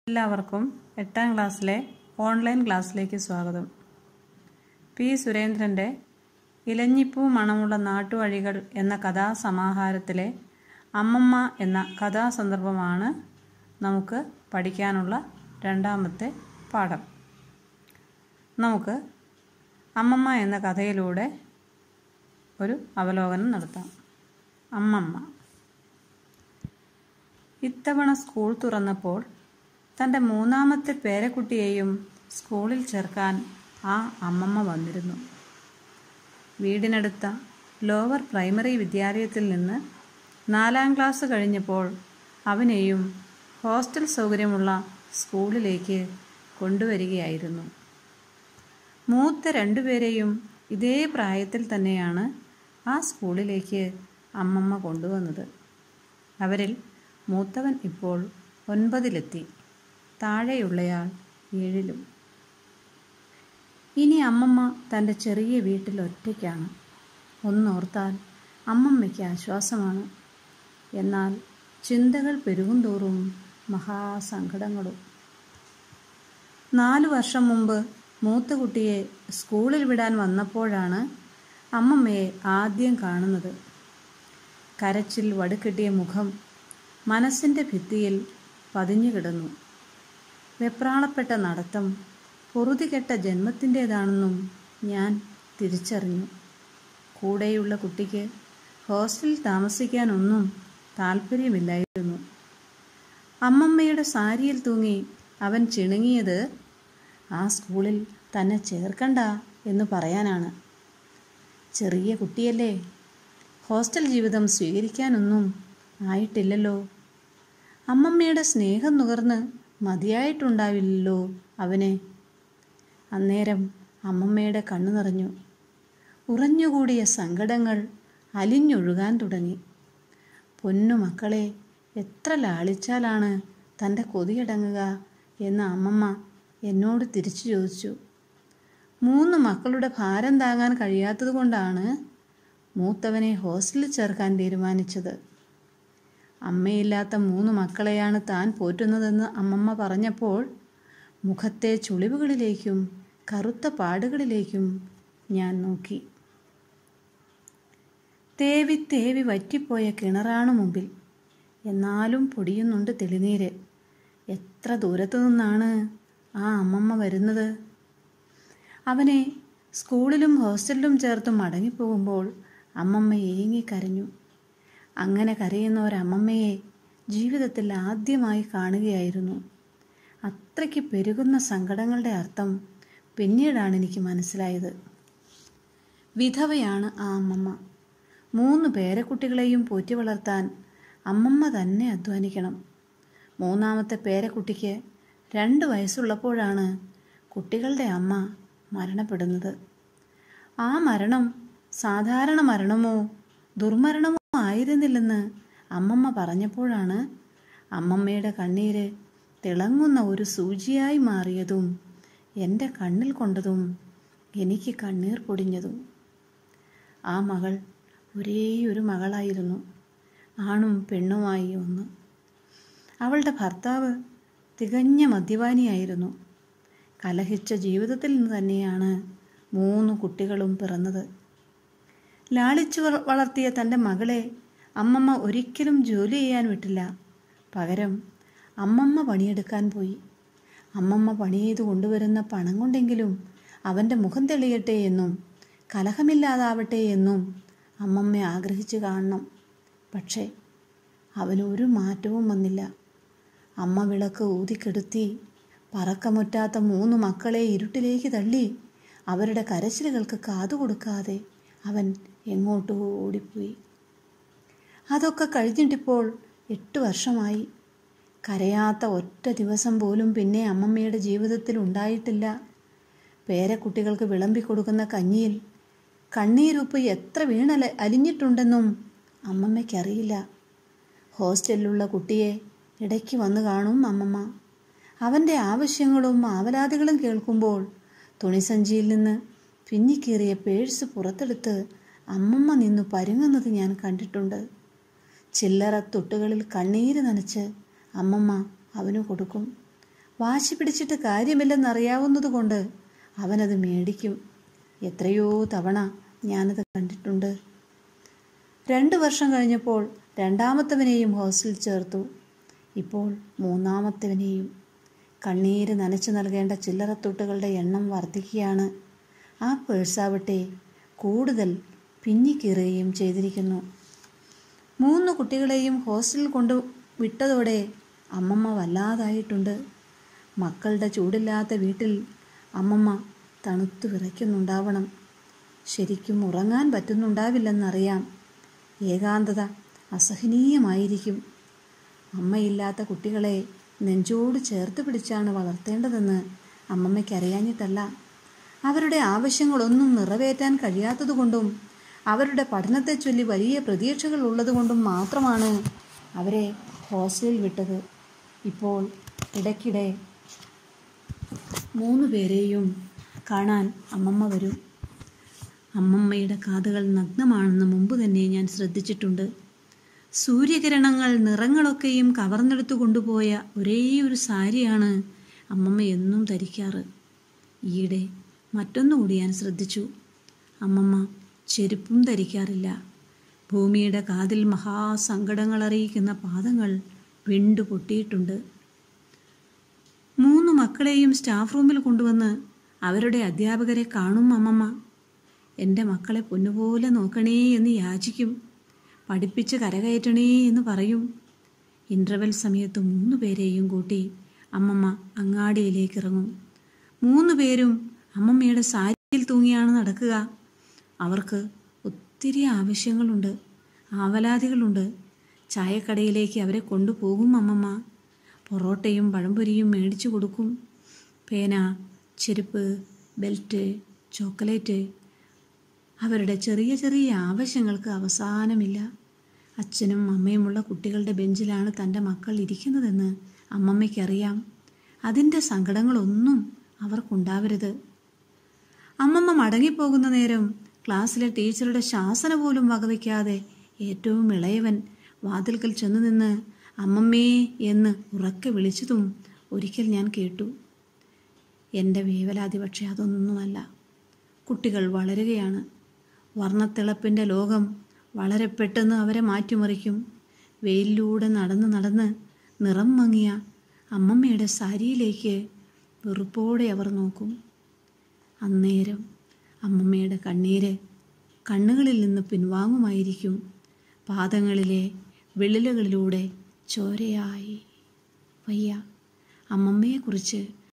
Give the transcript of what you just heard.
എല്ലാവർക്കും 8ാം ക്ലാസ്സിലെ ഓൺലൈൻ ക്ലാസ്സിലേക്ക് സ്വാഗതം. പി. സുരേന്ദ്രൻ്റെ ഇലഞ്ഞിപ്പൂ മണമുള്ള നാട്ടുവഴികൾ എന്ന കഥാസമാഹാരത്തിലെ അമ്മമ്മ എന്ന കഥാസന്ദർഭമാണ് നമുക്ക് പഠിക്കാനുള്ള രണ്ടാമത്തെ പാഠം. നമുക്ക് അമ്മമ്മ എന്ന കഥയിലൂടെ ഒരു അവലോകനം നടത്താം. അമ്മമ്മ. ഇത്തവണ സ്കൂൾ തുറന്നപ്പോൾ തൻ്റെ മൂന്നാമത്തെ പേരക്കുട്ടിയെയും സ്കൂളിൽ ചേർക്കാൻ ആ അമ്മമ്മ വന്നിരുന്നു. വീടിനടുത്ത ലോവർ പ്രൈമറി വിദ്യാലയത്തിൽ നിന്ന് 4ാം ക്ലാസ് കഴിഞ്ഞപ്പോൾ അവനെയും ഹോസ്റ്റൽ സൗകര്യമുള്ള സ്കൂളിലേക്ക് കൊണ്ടുവരികയായിരുന്നു. മൂത്ത രണ്ടുപേരെയും ഇതേ പ്രായത്തിൽ തന്നെയാണ് ആ സ്കൂളിലേക്ക് അമ്മമ്മ കൊണ്ടുവന്നത്. അവരിൽ മൂത്തവൻ ഇപ്പോൾ 9ലെത്തി, താഴെയുള്ളയാൾ 7ലും. ഇനി അമ്മമ്മ തൻ്റെ ചെറിയ വീട്ടിൽ ഒറ്റയ്ക്കാണ്. ഒന്നോർത്താൽ അമ്മമ്മയ്ക്ക് ആശ്വാസമാണ്. എന്നാൽ ചിന്തകൾ പെരുകുന്തോറും മഹാസങ്കടങ്ങളും. 4 വർഷം മുമ്പ് മൂത്ത കുട്ടിയെ സ്കൂളിൽ വിടാൻ വന്നപ്പോഴാണ് അമ്മമ്മയെ ആദ്യം കാണുന്നത്. കരച്ചിൽ വടുക്കെട്ടിയ മുഖം മനസ്സിൻ്റെ ഭിത്തിയിൽ പതിഞ്ഞു കിടന്നു. വെപ്രാളപ്പെട്ട നടത്തം പൊറുതികെട്ട ജന്മത്തിൻ്റേതാണെന്നും ഞാൻ തിരിച്ചറിഞ്ഞു. കൂടെയുള്ള കുട്ടിക്ക് ഹോസ്റ്റലിൽ താമസിക്കാനൊന്നും താല്പര്യമില്ലായിരുന്നു. അമ്മമ്മയുടെ സാരിയിൽ തൂങ്ങി അവൻ ചിണുങ്ങിയത് ആ സ്കൂളിൽ തന്നെ ചേർക്കണ്ട എന്ന് പറയാനാണ്. ചെറിയ കുട്ടിയല്ലേ, ഹോസ്റ്റൽ ജീവിതം സ്വീകരിക്കാനൊന്നും ആയിട്ടില്ലല്ലോ. അമ്മമ്മയുടെ സ്നേഹം നുകർന്ന് മതിയായിട്ടുണ്ടാവില്ലല്ലോ അവന്. അന്നേരം അമ്മമ്മയുടെ കണ്ണു നിറഞ്ഞു. ഉറഞ്ഞുകൂടിയ സങ്കടങ്ങൾ അലിഞ്ഞൊഴുകാൻ തുടങ്ങി. പൊന്നു മക്കളെ എത്ര ലാളിച്ചാലാണ് തൻ്റെ കൊതിയടങ്ങുക എന്ന് അമ്മമ്മ എന്നോട് തിരിച്ചു ചോദിച്ചു. 3 മക്കളുടെ ഭാരം താങ്ങാൻ കഴിയാത്തത് കൊണ്ടാണ് മൂത്തവനെ ഹോസ്റ്റലിൽ ചേർക്കാൻ തീരുമാനിച്ചത്. അമ്മയില്ലാത്ത 3 മക്കളെയാണ് താൻ പോറ്റുന്നതെന്ന് അമ്മമ്മ പറഞ്ഞപ്പോൾ മുഖത്തെ ചുളിവുകളിലേക്കും കറുത്ത പാടുകളിലേക്കും ഞാൻ നോക്കി. തേവി തേവി വറ്റിപ്പോയ കിണറാണ് മുമ്പിൽ. എന്നാലും പൊടിയുന്നുണ്ട് തെളിനീര്. എത്ര ദൂരത്തു നിന്നാണ് ആ അമ്മമ്മ വരുന്നത്. അവനെ സ്കൂളിലും ഹോസ്റ്റലിലും ചേർത്ത് മടങ്ങിപ്പോകുമ്പോൾ അമ്മമ്മ ഏങ്ങിക്കരഞ്ഞു. അങ്ങനെ കരയുന്ന ഒരമ്മമ്മയെ ജീവിതത്തിൽ ആദ്യമായി കാണുകയായിരുന്നു. അത്രയ്ക്ക് പെരുകുന്ന സങ്കടങ്ങളുടെ അർത്ഥം പിന്നീടാണ് എനിക്ക് മനസ്സിലായത്. വിധവയാണ് ആ അമ്മമ്മ. 3 പേരക്കുട്ടികളെയും പോറ്റി വളർത്താൻ അമ്മമ്മ തന്നെ അധ്വാനിക്കണം. 3ാമത്തെ പേരക്കുട്ടിക്ക് 2 വയസ്സുള്ളപ്പോഴാണ് കുട്ടികളുടെ അമ്മ മരണപ്പെടുന്നത്. ആ മരണം സാധാരണ മരണമോ ദുർമരണമോ ആയിരുന്നില്ലെന്ന് അമ്മമ്മ പറഞ്ഞപ്പോഴാണ് അമ്മമ്മയുടെ കണ്ണീര് തിളങ്ങുന്ന ഒരു സൂചിയായി മാറിയതും എൻ്റെ കണ്ണിൽ കൊണ്ടതും എനിക്ക് കണ്ണീർ പൊടിഞ്ഞതും. ആ മകൾ ഒരേയൊരു മകളായിരുന്നു, ആണും പെണ്ണുമായി ഒന്ന്. അവളുടെ ഭർത്താവ് തികഞ്ഞ മദ്യപാനിയായിരുന്നു. കലഹിച്ച ജീവിതത്തിൽ നിന്ന് തന്നെയാണ് 3 കുട്ടികളും പിറന്നത്. ലാളിച്ചു വളർത്തിയ തൻ്റെ മകളെ അമ്മമ്മ ഒരിക്കലും ജോലി ചെയ്യാൻ വിട്ടില്ല. പകരം അമ്മമ്മ പണിയെടുക്കാൻ പോയി. അമ്മമ്മ പണി ചെയ്ത് കൊണ്ടുവരുന്ന പണം കൊണ്ടെങ്കിലും അവൻ്റെ മുഖം തെളിയട്ടെ എന്നും കലഹമില്ലാതാവട്ടെ എന്നും അമ്മമ്മ ആഗ്രഹിച്ചു കാണണം. പക്ഷേ അവനൊരു മാറ്റവും വന്നില്ല. അമ്മ വിളക്ക് ഊതിക്കെടുത്തി പറക്കമുറ്റാത്ത 3 മക്കളെ ഇരുട്ടിലേക്ക് തള്ളി അവരുടെ കരച്ചിലുകൾക്ക് കാതുകൊടുക്കാതെ അവൻ എങ്ങോട്ടോ ഓടിപ്പോയി. അതൊക്കെ കഴിഞ്ഞിട്ടിപ്പോൾ 8 വർഷമായി. കരയാത്ത ഒറ്റ ദിവസം പോലും പിന്നെ അമ്മമ്മയുടെ ജീവിതത്തിൽ ഉണ്ടായിട്ടില്ല. പേരക്കുട്ടികൾക്ക് വിളമ്പിക്കൊടുക്കുന്ന കഞ്ഞിയിൽ കണ്ണീരുപ്പ് എത്ര അലിഞ്ഞിട്ടുണ്ടെന്നും അമ്മമ്മയ്ക്കറിയില്ല. ഹോസ്റ്റലിലുള്ള കുട്ടിയെ ഇടയ്ക്ക് വന്നു കാണും അമ്മമ്മ. അവൻ്റെ ആവശ്യങ്ങളും ആവലാതികളും കേൾക്കുമ്പോൾ തുണിസഞ്ചിയിൽ നിന്ന് പിന്നിക്കീറിയ പേഴ്സ് പുറത്തെടുത്ത് അമ്മമ്മ നിന്നു പരുങ്ങുന്നത് ഞാൻ കണ്ടിട്ടുണ്ട്. ചില്ലറ തൊട്ടുകളിൽ കണ്ണീര് നനച്ച് അമ്മമ്മ അവന് കൊടുക്കും. വാശി പിടിച്ചിട്ട് കാര്യമില്ലെന്നറിയാവുന്നതുകൊണ്ട് അവനത് മേടിക്കും. എത്രയോ തവണ ഞാനത് കണ്ടിട്ടുണ്ട്. 2 വർഷം കഴിഞ്ഞപ്പോൾ രണ്ടാമത്തവനെയും ഹോസ്റ്റലിൽ ചേർത്തു. ഇപ്പോൾ മൂന്നാമത്തവനെയും. കണ്ണീര് നനച്ചു നൽകേണ്ട ചില്ലറത്തുട്ടുകളുടെ എണ്ണം വർദ്ധിക്കുകയാണ്. ആ പേഴ്സാവട്ടെ കൂടുതൽ പിന്നിക്കീറുകയും ചെയ്തിരിക്കുന്നു. 3 കുട്ടികളെയും ഹോസ്റ്റലിൽ കൊണ്ടു വിട്ടതോടെ അമ്മമ്മ വല്ലാതായിട്ടുണ്ട്. മക്കളുടെ ചൂടില്ലാത്ത വീട്ടിൽ അമ്മമ്മ തണുത്തു വിറയ്ക്കുന്നുണ്ടാവണം. ശരിക്കും ഉറങ്ങാൻ പറ്റുന്നുണ്ടാവില്ലെന്നറിയാം. ഏകാന്തത അസഹനീയമായിരിക്കും. അമ്മയില്ലാത്ത കുട്ടികളെ നെഞ്ചോട് ചേർത്ത് പിടിച്ചാണ് വളർത്തേണ്ടതെന്ന് അമ്മമ്മയ്ക്കറിയാഞ്ഞിട്ടല്ല. അവരുടെ ആവശ്യങ്ങളൊന്നും നിറവേറ്റാൻ കഴിയാത്തതുകൊണ്ടും അവരുടെ പഠനത്തെ ചൊല്ലി വലിയ പ്രതീക്ഷകൾ ഉള്ളതുകൊണ്ടും മാത്രമാണ് അവരെ ഹോസ്റ്റലിൽ വിട്ടത്. ഇപ്പോൾ ഇടയ്ക്കിടെ 3 പേരെയും കാണാൻ അമ്മമ്മ വരും. അമ്മമ്മയുടെ കാതുകൾ നഗ്നമാണെന്ന് മുമ്പ് തന്നെ ഞാൻ ശ്രദ്ധിച്ചിട്ടുണ്ട്. സൂര്യകിരണങ്ങൾ നിറങ്ങളൊക്കെയും കവർന്നെടുത്തു കൊണ്ടുപോയ ഒരേയൊരു സാരിയാണ് അമ്മമ്മ എന്നും ധരിക്കാറ്. ഈയിടെ മറ്റൊന്നുകൂടി ഞാൻ ശ്രദ്ധിച്ചു. അമ്മമ്മ ചെരുപ്പും ധരിക്കാറില്ല. ഭൂമിയുടെ കാതിൽ മഹാസങ്കടങ്ങൾ അറിയിക്കുന്ന പാദങ്ങൾ വിണ്ടു പൊട്ടിയിട്ടുണ്ട്. 3 മക്കളെയും സ്റ്റാഫ് റൂമിൽ കൊണ്ടുവന്ന് അവരുടെ അധ്യാപകരെ കാണും അമ്മമ്മ. എൻ്റെ മക്കളെ പൊന്നുപോലെ നോക്കണേ എന്ന് യാചിക്കും. പഠിപ്പിച്ച് കരകയറ്റണേ എന്ന് പറയും. ഇൻ്റർവെൽ സമയത്ത് 3 പേരെയും കൂട്ടി അമ്മമ്മ അങ്ങാടിയിലേക്ക് ഇറങ്ങും. 3 പേരും അമ്മമ്മയുടെ സാരിയിൽ തൂങ്ങിയാണ് നടക്കുക. അവർക്ക് ഒത്തിരി ആവശ്യങ്ങളുണ്ട്, ആവലാതികളുണ്ട്. ചായക്കടയിലേക്ക് അവരെ കൊണ്ടുപോകും അമ്മമ്മ. പൊറോട്ടയും പഴംപൊരിയും മേടിച്ചു കൊടുക്കും. പേന, ചെരുപ്പ്, ബെൽറ്റ്, ചോക്ലേറ്റ്. അവരുടെ ചെറിയ ചെറിയ ആവശ്യങ്ങൾക്ക് അവസാനമില്ല. അച്ഛനും അമ്മയുമുള്ള കുട്ടികളുടെ ബെഞ്ചിലാണ് തൻ്റെ മക്കൾ ഇരിക്കുന്നതെന്ന് അമ്മമ്മയ്ക്കറിയാം. അതിൻ്റെ സങ്കടങ്ങളൊന്നും അവർക്കുണ്ടാവരുത്. അമ്മമ്മ മടങ്ങിപ്പോകുന്ന നേരം ക്ലാസ്സിലെ ടീച്ചറുടെ ശാസന പോലും വകവയ്ക്കാതെ ഏറ്റവും ഇളയവൻ വാതിൽക്കൽ ചെന്നു നിന്ന് അമ്മമ്മേ എന്ന് ഉറക്കെ വിളിച്ചതും ഒരിക്കൽ ഞാൻ കേട്ടു. എൻ്റെ വേവലാതി പക്ഷേ അതൊന്നുമല്ല. കുട്ടികൾ വളരുകയാണ്. വർണ്ണത്തിളപ്പിൻ്റെ ലോകം വളരെ പെട്ടെന്ന് അവരെ മാറ്റിമറിക്കും. വെയിലിലൂടെ നടന്ന് നടന്ന് നിറം മങ്ങിയ അമ്മമ്മയുടെ സാരിയിലേക്ക് വെറുപ്പോടെ അവർ നോക്കും. അന്നേരം അമ്മമ്മയുടെ കണ്ണീര് കണ്ണുകളിൽ നിന്ന് പിൻവാങ്ങുമായിരിക്കും. പാദങ്ങളിലെ വിള്ളലുകളിലൂടെ ചോരയായി. വയ്യ, അമ്മമ്മയെക്കുറിച്ച്